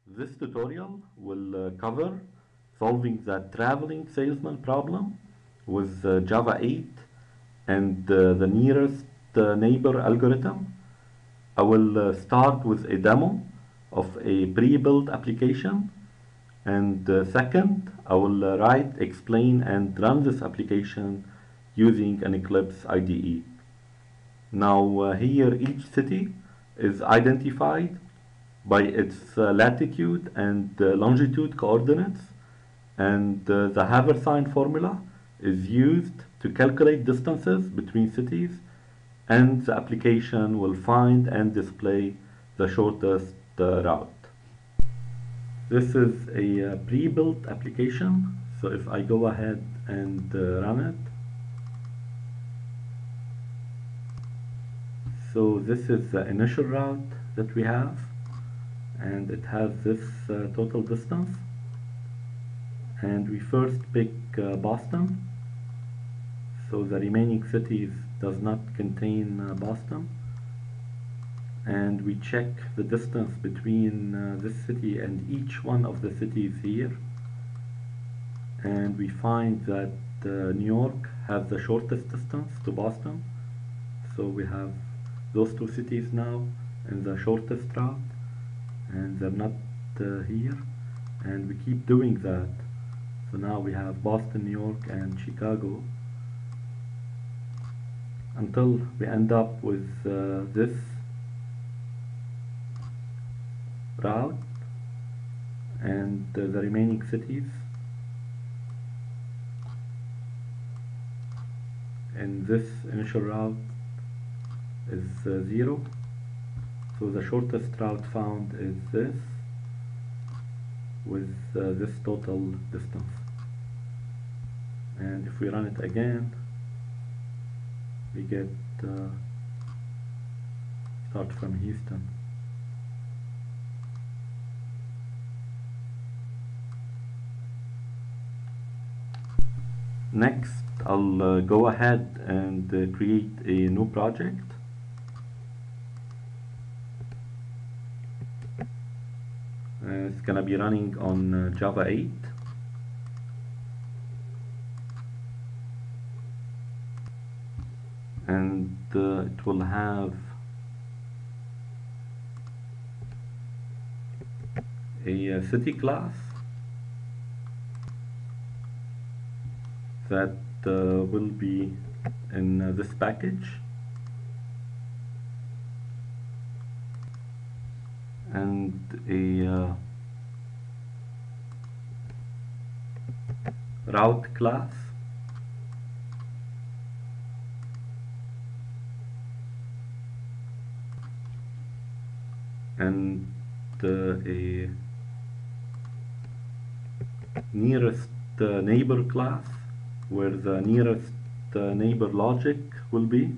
This tutorial will cover solving the traveling salesman problem with Java 8 and the nearest neighbor algorithm. I will start with a demo of a pre-built application, and second, I will write, explain, and run this application using an Eclipse IDE. Now here each city is identified by its latitude and longitude coordinates, and the Haversine formula is used to calculate distances between cities, and the application will find and display the shortest route. This is a pre-built application, so if I go ahead and run it, so this is the initial route that we have, and it has this total distance, and we first pick Boston, so the remaining cities does not contain Boston, and we check the distance between this city and each one of the cities here, and we find that New York has the shortest distance to Boston, so we have those two cities now in the shortest route, and they're not here, and we keep doing that. So now we have Boston, New York, and Chicago until we end up with this route, and the remaining cities in this initial route is 0. So the shortest route found is this, with this total distance. And if we run it again, we get start from Houston. Next, I'll go ahead and create a new project. It's gonna be running on Java 8. And it will have a city class that will be in this package, and a route class and a nearest neighbor class where the nearest neighbor logic will be,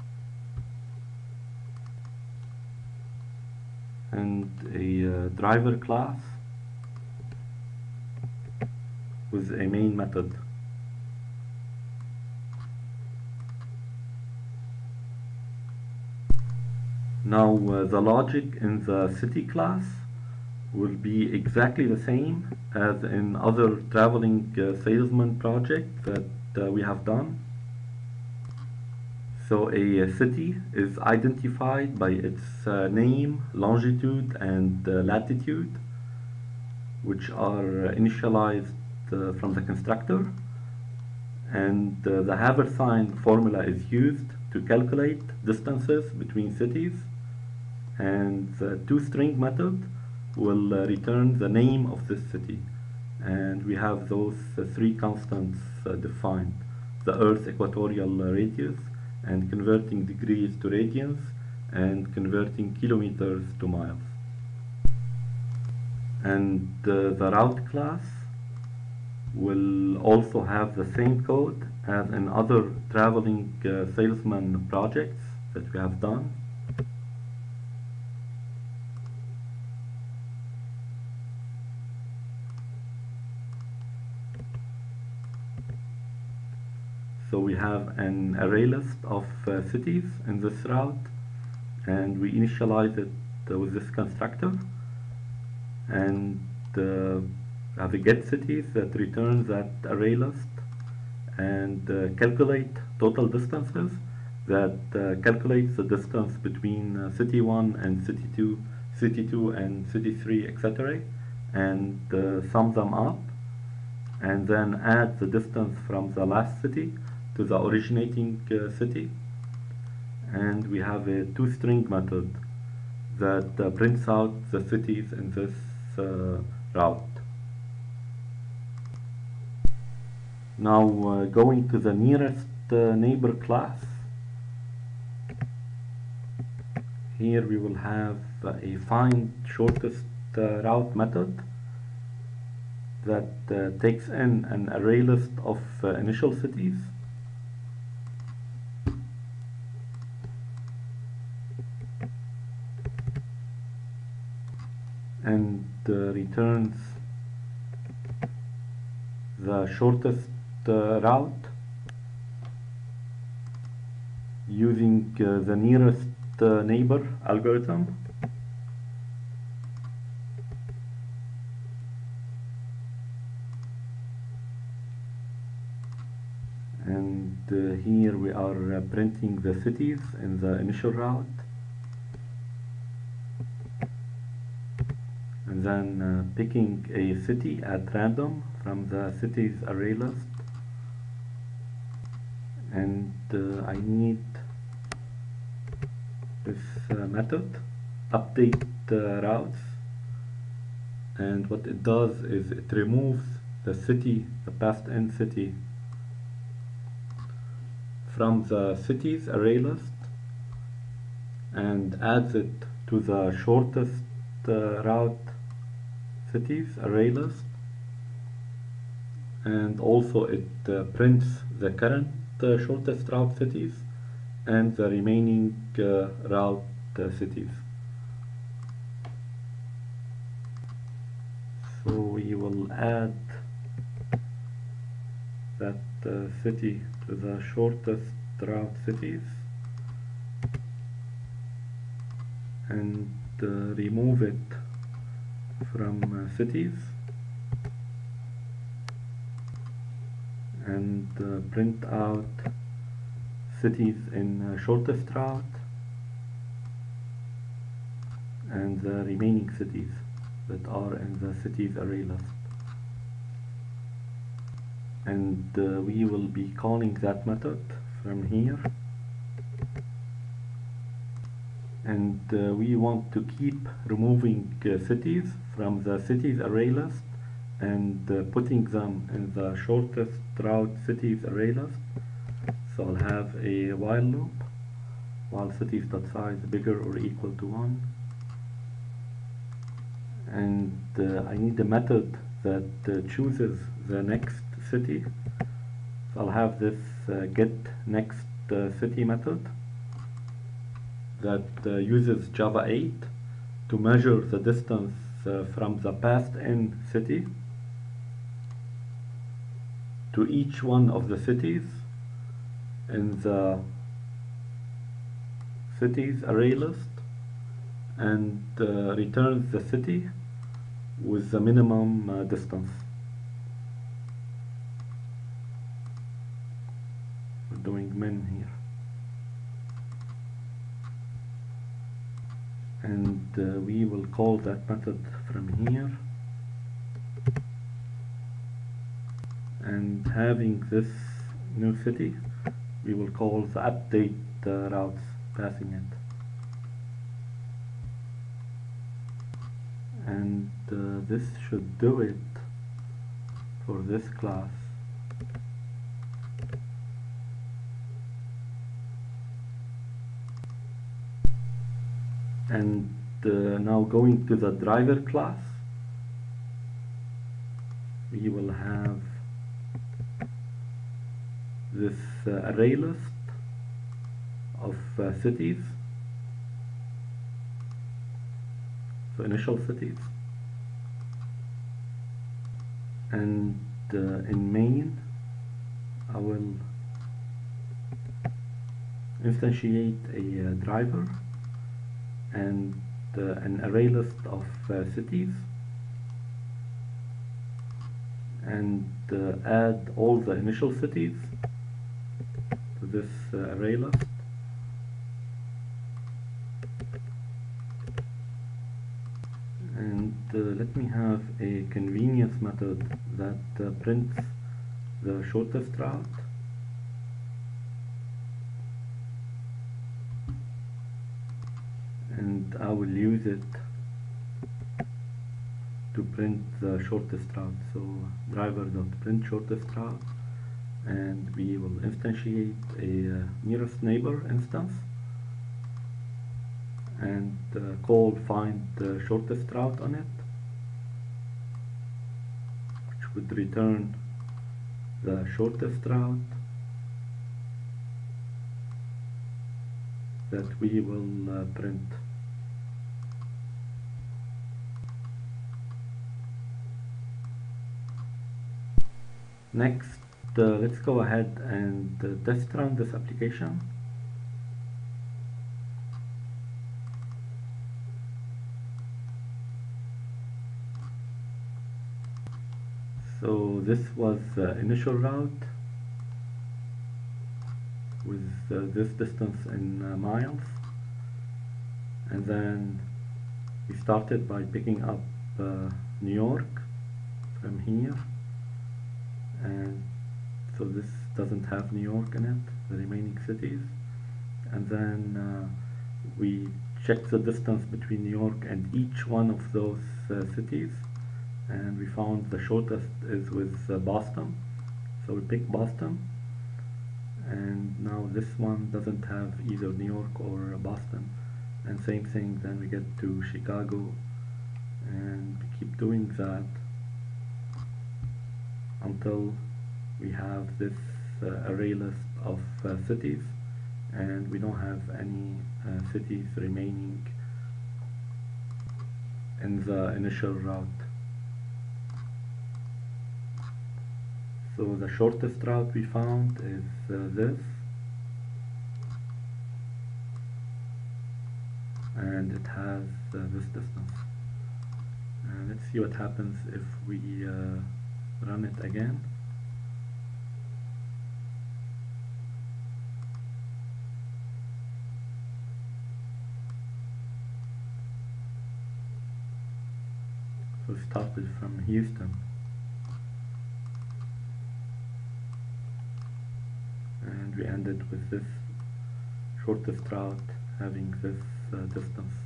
and a driver class with a main method. Now the logic in the city class will be exactly the same as in other traveling salesman project that we have done. So a city is identified by its name, longitude, and latitude, which are initialized from the constructor, and the Haversine formula is used to calculate distances between cities, and the toString method will return the name of this city, and we have those three constants defined: the Earth's equatorial radius, and converting degrees to radians, and converting kilometers to miles. And the route class will also have the same code as in other traveling salesman projects that we have done. So we have an array list of cities in this route, and we initialize it with this constructor. and have a get cities that returns that array list, and calculate total distances that calculates the distance between city 1 and city 2 and city 3, etc., and sum them up, and then add the distance from the last city to the originating city. And we have a toString method that prints out the cities in this route. Now going to the nearest neighbor class, here we will have a find shortest route method that takes in an array list of initial cities, and returns the shortest route using the nearest neighbor algorithm. And here we are printing the cities in the initial route, and then picking a city at random from the cities array list. And I need this method update routes, and what it does is it removes the city, the passed in city, from the cities array list and adds it to the shortest route cities array list, and also it prints the current shortest route cities and the remaining route cities. So we will add that city to the shortest route cities and remove it from cities, and print out cities in shortest route and the remaining cities that are in the cities array list. And we will be calling that method from here, and we want to keep removing cities from the cities array list and putting them in the shortest route cities array list. So I'll have a while loop while cities.size bigger or equal to 1, and I need a method that chooses the next city. So I'll have this get next city method that uses Java 8 to measure the distance from the passed in city to each one of the cities in the cities array list, and returns the city with the minimum distance. We're doing min here, and we will call that method from here, and having this new city we will call the update routes, passing it, and this should do it for this class. And now going to the driver class, we will have this array list of cities, so initial cities, and in main I will instantiate a driver and an array list of cities, and add all the initial cities to this array list. And let me have a convenience method that prints the shortest route. And I will use it to print the shortest route. So driver.print shortest route, and we will instantiate a nearest neighbor instance and call find the shortest route on it, which would return the shortest route that we will print. Next, let's go ahead and test run this application. So this was the initial route with this distance in miles, and then we started by picking up New York from here, and so this doesn't have New York in it, the remaining cities, and then we checked the distance between New York and each one of those cities, and we found the shortest is with Boston, so we picked Boston. And now this one doesn't have either New York or Boston, and same thing, then we get to Chicago, and we keep doing that until we have this array list of cities, and we don't have any cities remaining in the initial route. So the shortest route we found is this, and it has this distance. Let's see what happens if we run it again. So we started from Houston, and we ended with this shortest route having this distance.